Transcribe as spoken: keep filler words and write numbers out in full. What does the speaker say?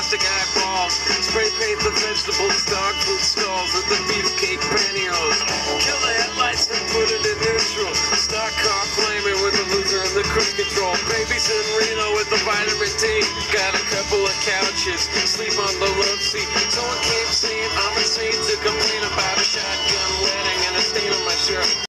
plastic eyeballs. Spray paint the vegetables, dog food stalls with the beefcake pantyhose. Kill the headlights and put it in neutral. Stock car flaming with a loose